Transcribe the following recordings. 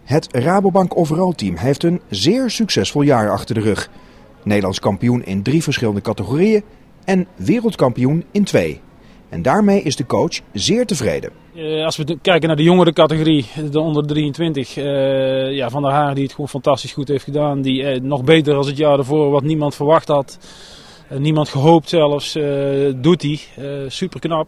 Het Rabobank Overal team heeft een zeer succesvol jaar achter de rug. Nederlands kampioen in 3 verschillende categorieën en wereldkampioen in 2. En daarmee is de coach zeer tevreden. Als we kijken naar de jongere categorie, de onder 23, Van der Haar die het gewoon fantastisch goed heeft gedaan. Die nog beter als het jaar ervoor, wat niemand verwacht had. Niemand gehoopt zelfs, doet hij. Super knap.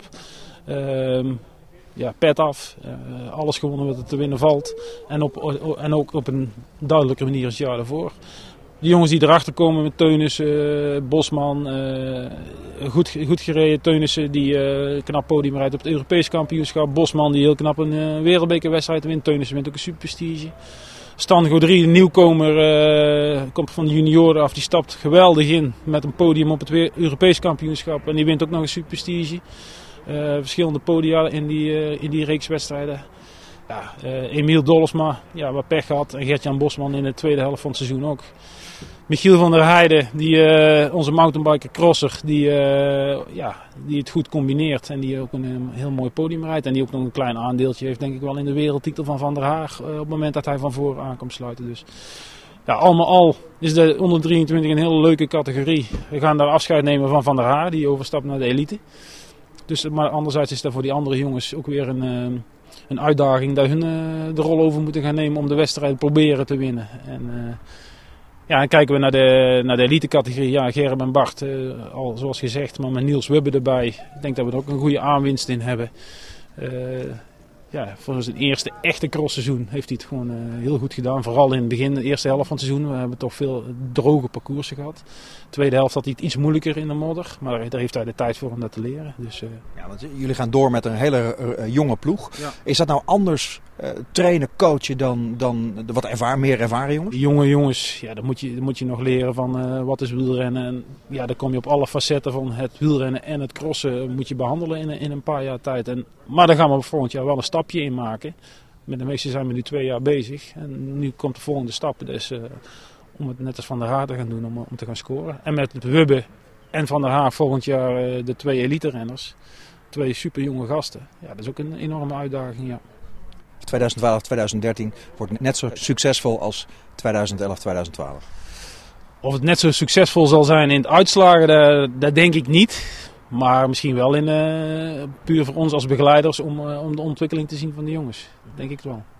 Pet af. Alles gewonnen wat er te winnen valt. En ook op een duidelijke manier als het jaar ervoor. De jongens die erachter komen met Teunissen, Bosman, goed gereden. Teunissen die knap podium rijdt op het Europees kampioenschap. Bosman die heel knap een wereldbekerwedstrijd wint. Teunissen wint ook een superprestige. Stan Godrie, de nieuwkomer, komt van de junioren af. Die stapt geweldig in met een podium op het Europees kampioenschap. En die wint ook nog een superprestige. Verschillende podia in die reeks wedstrijden. Ja, Emiel Dollersma, wat pech gehad. En Gert-Jan Bosman in de tweede helft van het seizoen ook. Michiel van der Heijden, onze mountainbiker crosser, die het goed combineert. En die ook een heel mooi podium rijdt. En die ook nog een klein aandeeltje heeft, denk ik wel, in de wereldtitel van der Haar. Op het moment dat hij van voren aan komt sluiten. Dus ja, al is de onder 23 een hele leuke categorie. We gaan daar afscheid nemen van der Haar, die overstapt naar de elite. Dus, maar anderzijds is dat voor die andere jongens ook weer een uitdaging dat hun de rol over moeten gaan nemen om de wedstrijd proberen te winnen. En kijken we naar de elite categorie, Gerben en Bart, al zoals gezegd, maar met Niels Wubbe erbij. Ik denk dat we er ook een goede aanwinst in hebben. Voor zijn eerste echte crossseizoen heeft hij het gewoon heel goed gedaan. Vooral in het begin, de eerste helft van het seizoen. We hebben toch veel droge parcoursen gehad. De tweede helft had hij het iets moeilijker in de modder. Maar daar heeft hij de tijd voor om dat te leren. Dus, want jullie gaan door met een hele jonge ploeg. Ja. Is dat nou anders trainen, coachen dan de wat meer ervaren jongens? Die jonge jongens, dan moet je nog leren van wat is wielrennen. En dan kom je op alle facetten van het wielrennen en het crossen moet je behandelen in een paar jaar tijd. Maar daar gaan we volgend jaar wel een stapje in maken. Met de meeste zijn we nu 2 jaar bezig. En nu komt de volgende stap. Dus om het net als Van der Haar te gaan doen, om te gaan scoren. En met Wubbe en Van der Haar volgend jaar de 2 elite renners. 2 super jonge gasten. Ja, dat is ook een enorme uitdaging, ja. 2012, 2013 wordt net zo succesvol als 2011, 2012. Of het net zo succesvol zal zijn in het uitslagen, dat denk ik niet. Maar misschien wel puur voor ons als begeleiders om de ontwikkeling te zien van de jongens. Dat denk ik wel.